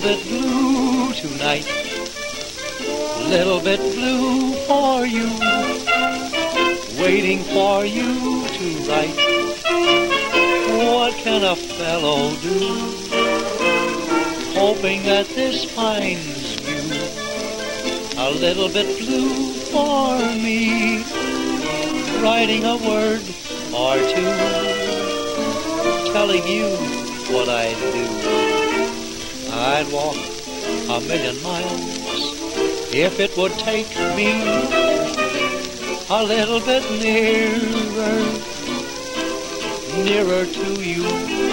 bit blue tonight, little bit blue for you, waiting for you to write. What can a fellow do, hoping that this finds you a little bit blue for me, writing a word or two, telling you what I'd do. I'd walk a million miles if it would take me a little bit nearer to you.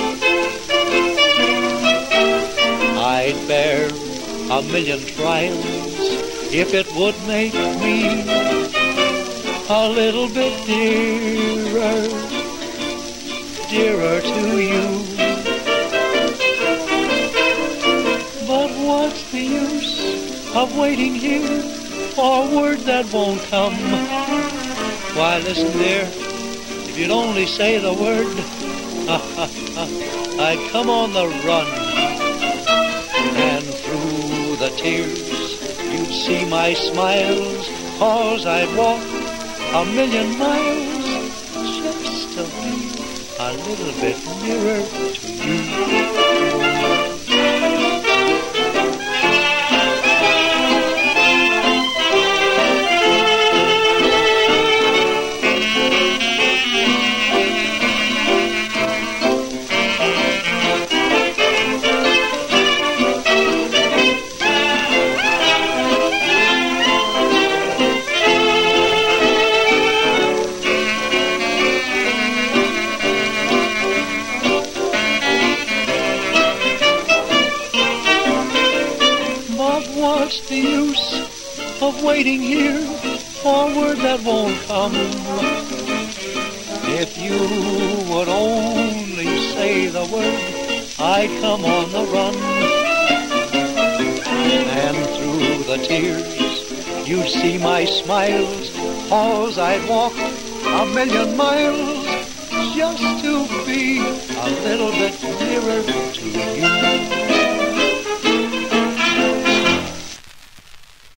I'd bear a million trials if it would make me a little bit dearer to you. But what's the use of waiting here for a word that won't come? Why, listen, dear, if you'd only say the word, I'd come on the run, and through the tears you'd see my smiles, 'cause I'd walk a million miles just to be a little bit nearer to you. What's the use of waiting here for a word that won't come? If you would only say the word, I'd come on the run, and through the tears you'd see my smiles, 'cause I'd walk a million miles just to be a little bit nearer to you.